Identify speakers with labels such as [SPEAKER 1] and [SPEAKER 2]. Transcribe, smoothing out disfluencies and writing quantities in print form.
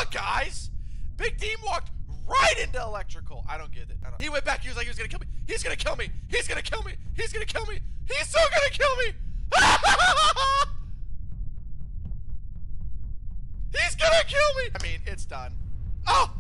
[SPEAKER 1] guys! Big Dean walked right into electrical. I don't get it. He went back. He was like, he was gonna kill me. He's gonna kill me. He's gonna kill me. He's gonna kill me. He's so gonna kill me. He's gonna kill me. I mean, it's done. Oh!